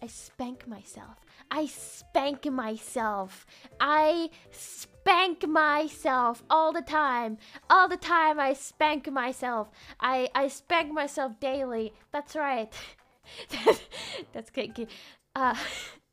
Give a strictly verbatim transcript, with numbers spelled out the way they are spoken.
I spank myself. I spank myself. I spank myself all the time. All the time I spank myself. I, I spank myself daily. That's right. That's good. Uh,